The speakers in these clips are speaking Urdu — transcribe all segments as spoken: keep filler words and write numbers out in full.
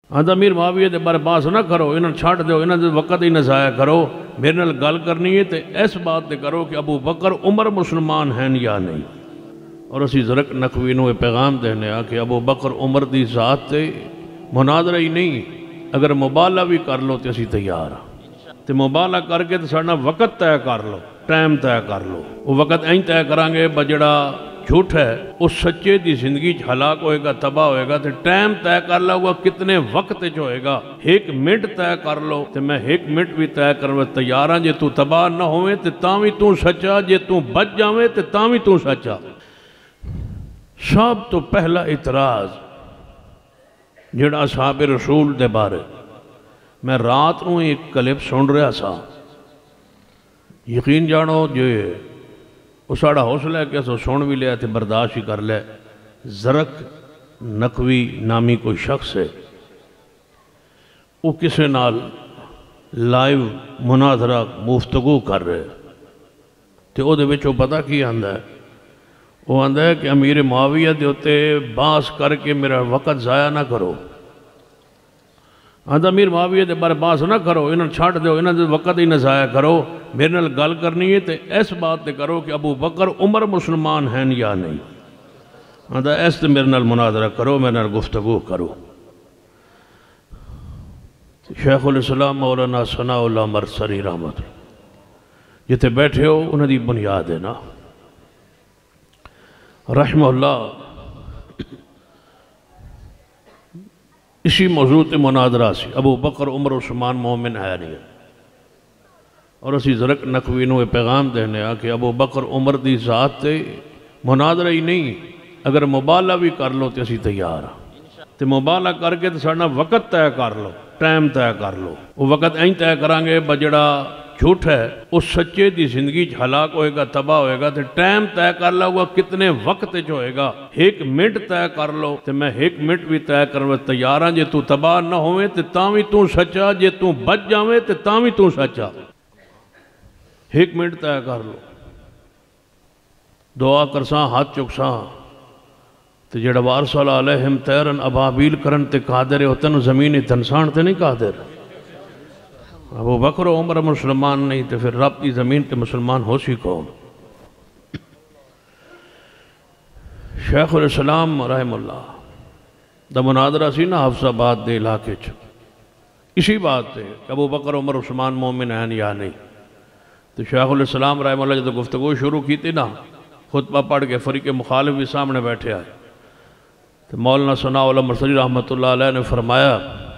آندا امیر معاویہ دے بارے باس نہ کرو، انہاں چھاٹ دیو، انہاں دے وقت ہی نہ ضائع کرو، میرے نال گل کرنی ہے تے اس بات تے کرو کہ ابو بکر عمر مسلمان ہیں یا نہیں۔ اور اسی زرق نقوی نو پیغام دینے آ کہ ابو بکر عمر دی ذات تے مناظرہ ہی نہیں، اگر مبالغہ بھی کر لو تے اسی تیار ہاں، تے مبالغہ کر کے تے ساڈا وقت طے کر لو، ٹائم طے کر لو، وہ وقت این طے کران گے بجڑا جھوٹ ہے اس سچے دی زندگی ہلاک ہوئے گا، تباہ ہوئے گا، تے ٹائم طے کر لو گا کتنے وقت جو ہوئے گا، ایک منٹ طے کر لو تے میں ایک منٹ بھی طے کرو تیار ہاں، جے تو تباہ نہ ہوئے تے تاں وی تو سچا، جے تو بچ جاویں تے تاں وی تو سچا۔ سب تو پہلا اعتراض جڑا اصحاب رسول دے بارے، میں رات نو ایک کلپ سن رہا سا، یقین جانو جو وہ ساڑا حوصلہ ہے کہ اسو سن بھی لیا تھے برداشت ہی کر لے، زرق نقوی نامی کوئی شخص ہے، وہ کسے نال لائیو مناظرہ مفتگو کر رہے تے او دے وچوں پتہ کی آندا ہے، وہ آندا ہے کہ امیر معاویہ دے ہوتے باس کر کے میرا وقت ضائع نہ کرو، آندا امیر معاویہ دے بارے باس نہ کرو، انہاں چھاٹ دیو، انہاں دے وقت ہی نہ ضائع کرو، میرے نال گل کرنی ہے تے اس بات تے کرو کہ ابو بکر عمر مسلمان ہیں یا نہیں۔ آندا اس تے میرے نال مناظرہ کرو، میرے نال گفتگو کرو۔ شیخ الاسلام مولانا ثناء اللہ مرسری رحمت جتے بیٹھے ہو انہاں دی بنیاد ہے نا، رحمہ اللہ اسی موضوع تے مناظرہ سی، ابو بکر عمر عثمان مومن ہے نہیں، اور اسی زرق نقوی نو پیغام دینے آ کہ ابو بکر عمر دی ذات تے مناظرہ ہی نہیں، اگر مبالغہ بھی کر لو تے اسی تیار ہاں، تے مبالغہ کر کے تے ساڈا وقت طے کر لو، ٹائم طے کر لو، وہ وقت این طے کران گے بجڑا جھوٹ ہے اس سچے دی زندگی ہلاک ہوئے گا، تباہ ہوئے گا، تے ٹائم طے کر لو گا کتنے وقت جو ہوئے گا، ایک منٹ طے کر لو تے میں ایک منٹ بھی طے کرو تیار ہاں، جے تو تباہ نہ ہوئے تے تاں وی تو سچا، جے تو بچ جاویں تے تاں وی تو سچا، ایک منٹ طے کر لو، دعا کرساں ہاتھ چکساں تے جڑا وارسل علیہم تیرن ابابیل کرن تے قادر ہوتن زمین تنسان تے نہیں قادر، ابو بکر و عمر مسلمان نہیں تے پھر رب کی زمین تے مسلمان ہو سی کون۔ شیخ الاسلام رحم اللہ دا مناظرہ سی نا حفظ آباد دے علاقے چ، اسی بات تے کہ ابو بکر عمر عثمان مومن ہیں یا نہیں، تو شیخ الاسلام رحم اللہ جب گفتگو شروع کی تھی نا، خطبہ پڑھ کے فریق مخالف بھی سامنے بیٹھے آئے، تو مولانا ثناء اللہ مرسری رحمت اللہ علیہ نے فرمایا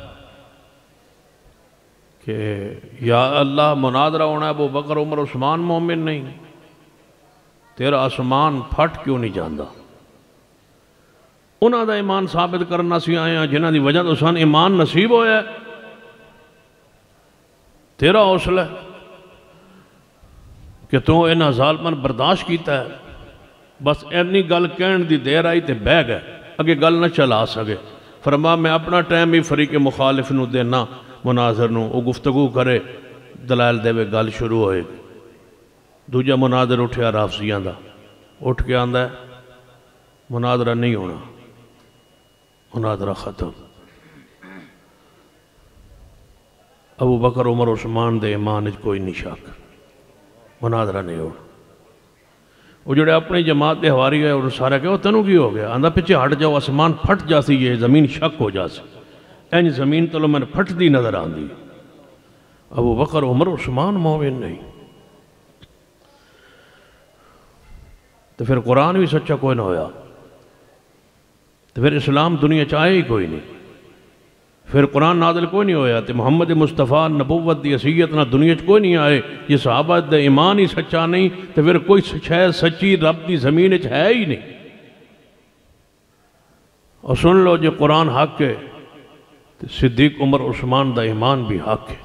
کہ یا اللہ مناظرہ ہونا ہے ابو بکر عمر عثمان مومن نہیں، تیرا آسمان پھٹ کیوں نہیں جاندہ، انہاں دا ایمان ثابت کرنا سی آئے ہیں جنہاں دی وجہ تو سان ایمان نصیب ہویا ہے، تیرا حوصلہ ہے کہ تو انہاں ظالمان برداشت کیتا ہے، بس اینی گل کہن دی دیر آئی تے بہ گئے، اگے گل نہ چلا سکے، فرما میں اپنا ٹائم ہی فریق مخالف نو دینا، مناظر نو وہ گفتگو کرے، دلائل دے وے گل شروع ہوئے، دوجہ مناظر اٹھیا رافضیاں دا، اٹھ کے آندہ ہے مناظرہ نہیں ہونا، مناظرہ ختم، ابو بکر عمر عثمان دے ایمان اچ کوئی نہیں شک، مناظرہ نہیں ہونا۔ وہ جڑے اپنی جماعت دے ہواری گئے اور سارا کہے وہ تنو کی ہو گیا، آندہ پیچھے ہٹ جاؤ، آسمان پھٹ جاسی، یہ زمین شک ہو جاسی، این زمین تلو میں نے پھٹ دی نظر آن دی، ابو بکر عمر عثمان مومن نہیں، تو پھر قرآن بھی سچا کوئی نہ ہویا، تو پھر اسلام دنیا چاہے ہی کوئی نہیں، پھر قرآن نازل کوئی نہیں ہویا، تو محمد مصطفیٰ نبوت دی حیثیت نہ دنیا چ کوئی نہیں آئے، یہ صحابہ دے ایمان ہی سچا نہیں، تو پھر کوئی شے سچی رب دی زمین چ ہے ہی نہیں۔ اور سن لو جو قرآن حق ہے تو صدیق عمر عثمان دا ایمان بھی حق ہے،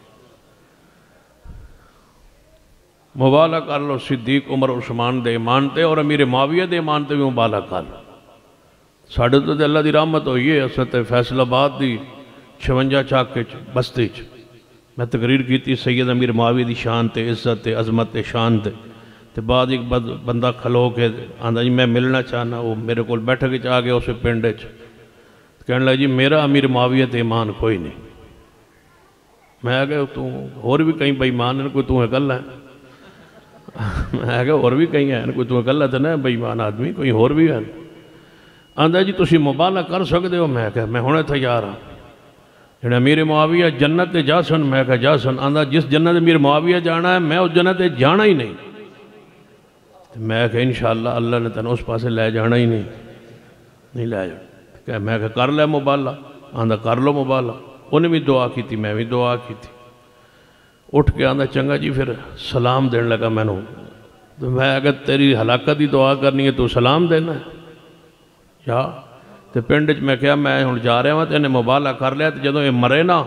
مبالغہ کر لو صدیق عمر عثمان دے ایمان تے اور امیر معاویہ دے ایمان تے بھی مبالغہ کر لو، ساڑھے تو دے اللہ دی رحمت ہوئی ہے، اسد فیصل آباد دی چھونجا چاک کے بستی چ میں تقریر کی تھی سید امیر معاویہ دی شان تے عزت تے عظمت تے شان تے تے بعد ایک بندہ کھلو کے آندہ جی میں ملنا چاہنا، وہ میرے کول بیٹھے کے چاہ گیا اسے پنڈے چ، کہنے لگا جی میرا امیر معاویہ تے ایمان کوئی نہیں. میں آگیا تو اور بھی کہیں بے ایمان ہیں کوئی تو اکلا ہے. میں آگیا اور بھی کہیں ہیں کوئی تو اکلا تو نہیں بے ایمان آدمی کوئی اور بھی ہے. آندھا جی تسی مبالہ کر سکتے ہو. میں کہا میں ہونے تیار ہوں. جنہیں امیر معاویہ جنت تے جا سن. میں کہا جا سن. آندھا جس جنت امیر معاویہ جانا ہے میں اس جنت تے جانا ہی نہیں. میں کہا انشاءاللہ اللہ نے تنہیں اس پاسے لے جانا ہی نہیں نہیں لے جانا. کہ میں کہا کر لے مبالہ. آندھا کر لو مبالہ. انہیں بھی دعا کی تھی میں بھی دعا کی تھی. اٹھ کے آندھا چنگا جی پھر سلام دین لگا میں نے. تو میں اگر تیری ہلاکت ہی دعا کرنی ہے تو سلام دینا ہے یا تو پنڈ میں کیا میں ہوں جا رہا ہوں تو انہیں مبالہ کر لیا. تو جدوں یہ مرے نا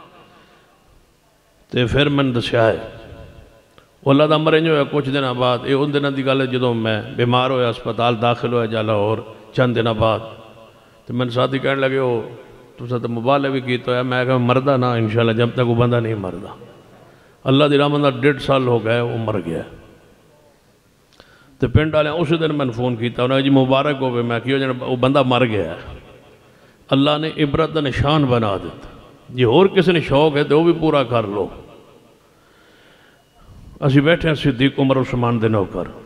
تو پھر میں نے دسیا ہے اللہ دا مرے جو ہے کچھ دن بعد. یہ ان دنوں کی گل ہے جدوں میں بیمار ہویا اسپتال داخل ہویا جا لاہور چند دن بعد. تو میں نے ساتھی کہنے لگے وہ تو ساتھ مبالہ بھی کیتا ہے. میں کہا مردہ نا انشاءاللہ جب تک وہ بندہ نہیں مردہ. اللہ دی رحمت نال ڈیڑھ سال ہو گئے وہ مر گیا. تو پنڈ والے اس دن میں نے فون کیتا انہوں نے جی مبارک ہو گئے. میں کہو جناب وہ بندہ مر گیا ہے. اللہ نے عبرت دا نشان بنا دیتا. جی اور کسی نے شوق ہے تو وہ بھی پورا کر لو. اسی بیٹھے ہیں صدیق عمر عثمان دے نوکر.